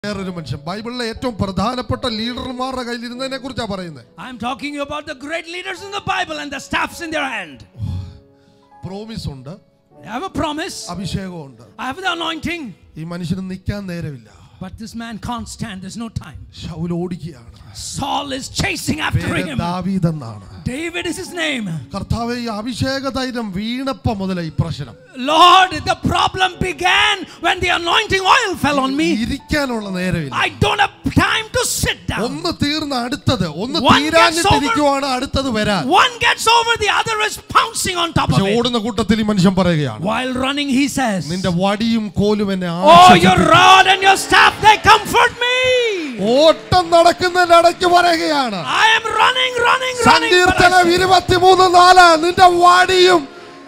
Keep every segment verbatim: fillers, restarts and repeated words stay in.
വേറൊരു മനുഷ്യൻ ബൈബിളിലെ ഏറ്റവും പ്രധാനപ്പെട്ട ലീഡർമാരുടെ കയ്യിൽ ഇരുന്നതിനെ കുറിച്ചാണ് പറയുന്നത്. I am talking about the great leaders in the Bible and the staffs in their hand. Promise ഉണ്ട്, I have a promise. അഭിഷേകം ഉണ്ട്. I have the anointing. ഈ മനുഷ്യന് നിൽക്കാൻ നേരമില്ല. But this man can't stand. There's no time. Saul ഓടിക്കുകയാണ്. Saul is chasing after him. ദാവീദ് എന്നാണ്. David is his name. കർത്താവേ, ഈ അഭിഷേക തൈലം വീണപ്പോൾ മുതലേ ഈ പ്രശ്നം. Lord, the problem began when the anointing oil fell on me. ഇരിക്കാനുള്ള നേരമില്ല. I don't have time to sit down. ഒന്ന് തീർന്ന അടുത്തത്, ഒന്ന് തീരാനിട്ടിരിക്കുവാണ് അടുത്തത് വരാൻ. One gets over, the other is pouncing on top of it. ഓടുന്ന കൂട്ടത്തിൽ ഈ മനുഷ്യൻ പറയുകയാണ്. While running he says, നിന്റെ വടിയും കോലും എന്നെ oh, your rod and your staff, they comfort me. ഓട്ടം നടക്കുന്നതിനിടയ്ക്ക് പറയുകയാണ്. I am running, running, running. സങ്കീർത്തനം ഇരുപത്തിമൂന്ന് നാല് നിന്റെ വടിയും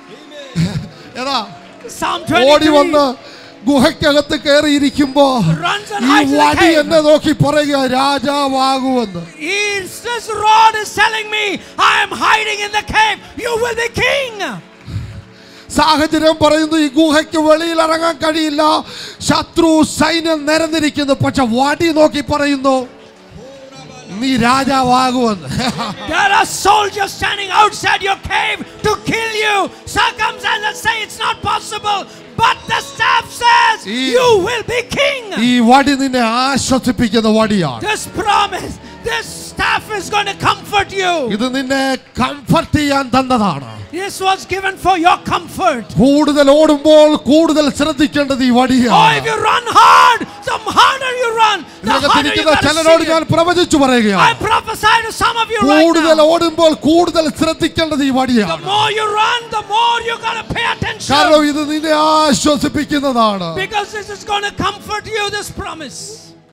ഏതാ ഓടി വന്ന് ഗുഹയ്ക്കകത്ത് കയറിയിരിക്കുമ്പോ ഈ വടി എന്നെ നോക്കി പറയുക രാജാവാകുമെന്ന്. This rod is telling me I am hiding in the cave. You will be king. സാഹചര്യം പറയുന്നു ഈ ഗുഹയ്ക്ക് വെളിയിൽ ഇറങ്ങാൻ കഴിയില്ല, ശത്രു സൈന്യം നിരന്നിരിക്കുന്നു. പക്ഷെ വടി നോക്കി പറയുന്നു നീ രാജാവാകുമെന്ന്. There are soldiers standing outside your cave to kill you. Circumstances say it's not possible, but the staff says you will be king. ഈ വടി നിന്നെ ആശ്വസിപ്പിക്കുന്ന വടിയാണ്. This promise, this staff is going to comfort you. ഇത് നിന്നെ comfort ചെയ്യാൻ തന്നതാണ്. This was given for your comfort. കൂടുതൽ ഓടുമ്പോൾ കൂടുതൽ ശ്രദ്ധിക്കേണ്ടത് ഈ വടിയാണ്. Oh, if you run hard, the harder you run, the harder you got to ചിലരോട് ഞാൻ പ്രവചിച്ചു പറയുകയാണ്. I prophesy to some of you right now. കൂടുതൽ ഓടുമ്പോൾ കൂടുതൽ ശ്രദ്ധിക്കേണ്ടത് ഈ വടിയാണ്. The more you run, the more you got to pay attention. കാരണം ഇത് നിന്നെ ആശ്വസിപ്പിക്കുന്നതാണ്. Because this is going to comfort you, this promise.